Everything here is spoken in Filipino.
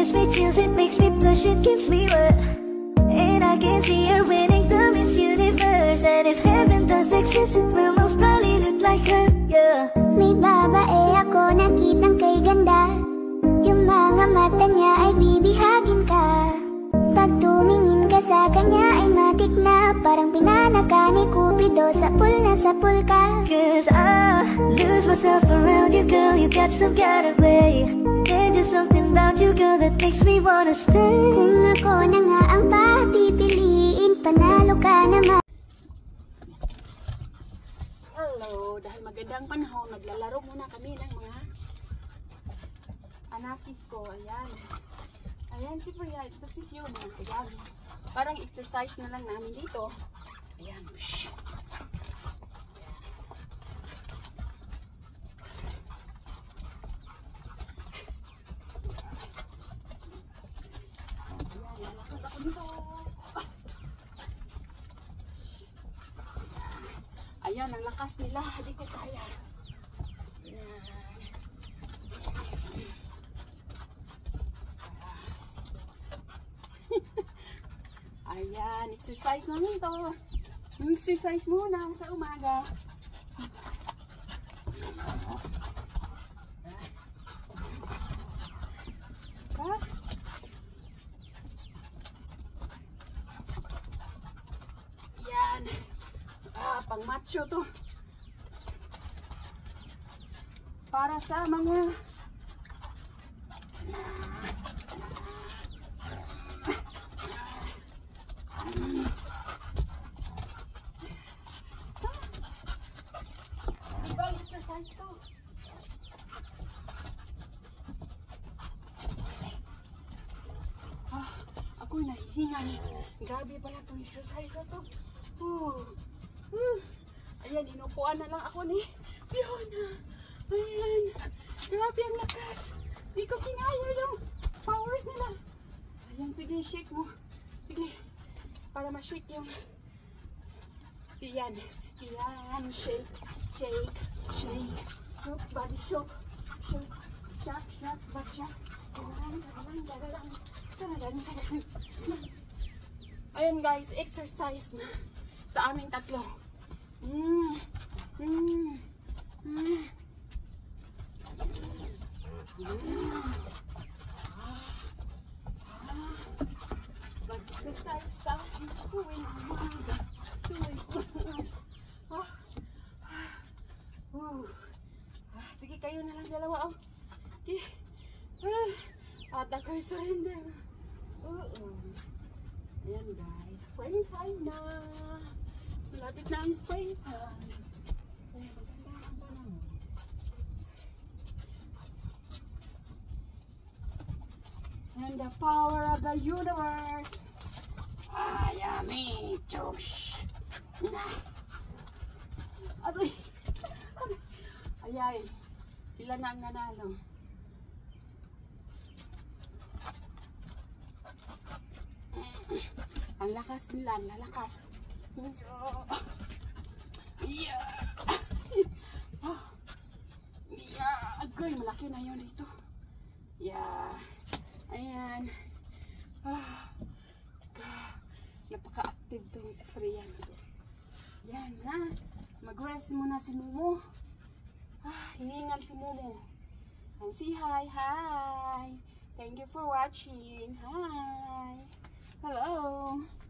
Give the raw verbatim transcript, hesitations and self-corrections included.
gives me chills, it makes me blush, it gives me wet. And I can see her winning the Miss Universe. And if heaven does exist, it will most probably look like her, yeah. May babae ako nakitang kay ganda. Yung mga mata niya ay bibihagin ka. Pag tumingin ka sa kanya ay matik na. Parang pinanaka ni Cupido, sa pool na sa pool ka. Cause I lose myself around you, girl, you got some kind of way. There's just something about you, girl, that makes me wanna stay. Kung ako na nga ang papipiliin, panalo ka naman. Hello, dahil magandang panahon, maglalaro muna kami ng mga anakis ko. Ayan. Ayan si Priya, ito si Fiona. Ayan. Parang exercise na lang namin dito. Ayan. Shhh. Ayan, lakas ako dito. Ayan, ang lakas nila. Hindi ko kaya. Ayan. Ayan, exercise namin to. Exercise muna sa umaga. Ha? Ayan. Ah, pang macho to. Para sa mga ibang exercise to. Ah, ako'y nahihinga. Grabe pala itong exercise na to. Uh, uh. Ayan, inupuan na lang ako ni Fiona. Ayan, grabe ang lakas. Hindi ko kinaya yung powers nila. Ayan, sige, shake mo. Sige, para ma-shake yung... Ayan, ayan, shake, shake, shake. Shook, body shook. Shook, shock, shock, body shock. Ayan guys, exercise na sa aming tatlo. Mm, mm, mm. Mag-exercise tayo tuwing umaga. Tuwing umaga. Sige, kayo na lang dalawa. Oh. Okay. At ako'y surrender. Uh -uh. Ayan guys, spring time na. Malapit na ang spring time. And the power of the universe. I am me. Josh. Aray. Ayan. Sila na ang nanalo. Ang lakas nila, ang lalakas. Yeah. Oh. Yeah. Agoy, malaki na yun ito. Yeah. Ayan. Ah. Napaka-active to si Freya. Yan ha. Mag-rest muna si Momo. Ah, hiningal si Momo. And say hi, hi. Thank you for watching. Hi. Hello.